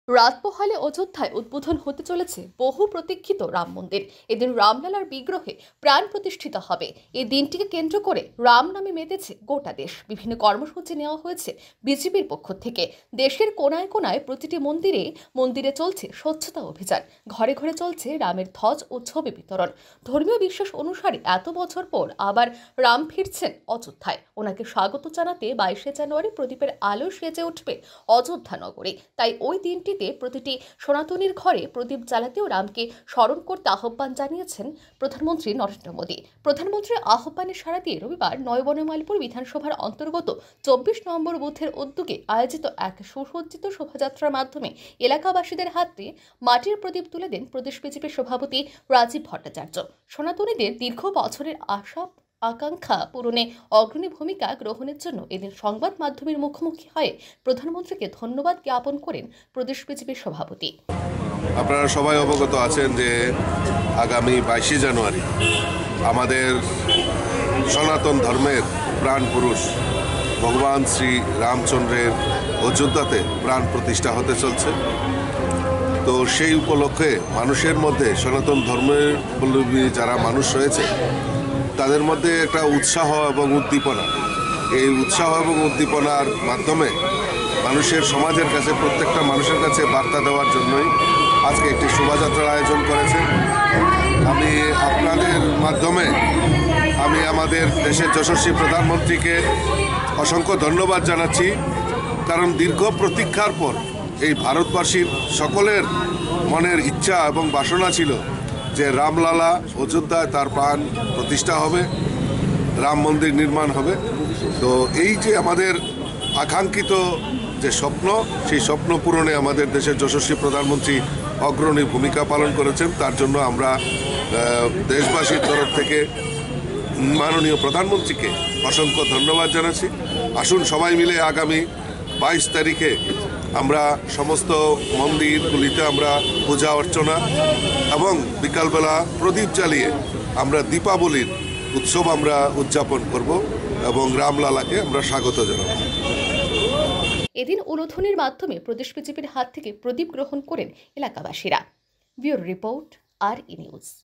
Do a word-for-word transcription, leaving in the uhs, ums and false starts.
রাত পোহালে অযোধ্যায় উদ্বোধন হতে চলেছে বহু প্রতীক্ষিত রাম মন্দির। এদিন রামলালার বিগ্রহে প্রাণ প্রতিষ্ঠিত হবে। এই দিনটিকে কেন্দ্র করে রাম নামে মেতেছে গোটা দেশ। বিভিন্ন কর্মসূচি নেওয়া হয়েছে বিজেপির পক্ষ থেকে। দেশের কোনায় কোনায় প্রতিটি মন্দিরে মন্দিরে চলছে স্বচ্ছতা অভিযান। ঘরে ঘরে চলছে রামের ধ্বজ ও ছবি বিতরণ। ধর্মীয় বিশ্বাস অনুসারে এত বছর পর আবার রাম ফিরছেন অযোধ্যায়। ওনাকে স্বাগত জানাতে বাইশে জানুয়ারি প্রদীপের আলো সেজে উঠবে অযোধ্যা নগরী। তাই ওই দিনটি প্রতিটি সনাতনীর ঘরে প্রদীপ জ্বালাতেও রামকে স্মরণ করতে আহ্বান জানিয়েছেন প্রধানমন্ত্রী নরেন্দ্র মোদী। প্রধানমন্ত্রীর আহ্বানে সাড়া দিয়ে রবিবার নয়বনমালপুর বিধানসভার অন্তর্গত চব্বিশ নম্বর বুথের উদ্যোগে আয়োজিত এক সুসজ্জিত শোভাযাত্রার মাধ্যমে এলাকাবাসীদের হাতে মাটির প্রদীপ তুলে দেন প্রদেশ বিজেপির সভাপতি রাজীব ভট্টাচার্য। সনাতনীদের দীর্ঘ বছরের আশা আকাঙ্ক্ষা পূরণে অগ্রণী ভূমিকা গ্রহণের জন্য এদিন সংবাদ মাধ্যমের মুখোমুখি হয়ে প্রধানমন্ত্রীকে ধন্যবাদ জ্ঞাপন করেন প্রদেশ বিজেপির সভাপতি। আপনারা সবাই অবগত আছেন যে আগামী বাইশে জানুয়ারি আমাদের সনাতন ধর্মের প্রাণ পুরুষ ভগবান শ্রী রামচন্দ্রের অযোধ্যাতে প্রাণ প্রতিষ্ঠা হতে চলছে। তো সেই উপলক্ষে মানুষের মধ্যে সনাতন ধর্মের যারা মানুষ রয়েছে তাদের মধ্যে একটা উৎসাহ এবং উদ্দীপনা, এই উৎসাহ এবং উদ্দীপনার মাধ্যমে মানুষের সমাজের কাছে প্রত্যেকটা মানুষের কাছে বার্তা দেওয়ার জন্যই আজকে একটি শোভাযাত্রার আয়োজন করেছে। আমি আপনাদের মাধ্যমে আমি আমাদের দেশের যশস্বী প্রধানমন্ত্রীকে অসংখ্য ধন্যবাদ জানাচ্ছি, কারণ দীর্ঘ প্রতীক্ষার পর এই ভারতবাসীর সকলের মনের ইচ্ছা এবং বাসনা ছিল যে রামলালা অযোধ্যায় তার প্রাণ প্রতিষ্ঠা হবে, রাম মন্দির নির্মাণ হবে। তো এই যে আমাদের আকাঙ্ক্ষিত যে স্বপ্ন, সেই স্বপ্ন পূরণে আমাদের দেশের যশস্বী প্রধানমন্ত্রী অগ্রণী ভূমিকা পালন করেছেন। তার জন্য আমরা দেশবাসীর তরফ থেকে মাননীয় প্রধানমন্ত্রীকে অসংখ্য ধন্যবাদ জানাচ্ছি। আসুন সবাই মিলে আগামী বাইশ তারিখে আমরা সমস্ত মন্দিরগুলিতে আমরা পূজা অর্চনা এবং বিকালবেলা প্রদীপ জ্বালিয়ে আমরা দীপাবলির উৎসব আমরা উদযাপন করব এবং রামলালাকে আমরা স্বাগত জানাব। এদিন উলুধ্বনির মাধ্যমে প্রদেশ বিজেপির হাত থেকে প্রদীপ গ্রহণ করেন এলাকাবাসীরা। ব্যুরো রিপোর্ট, আর ই নিউজ।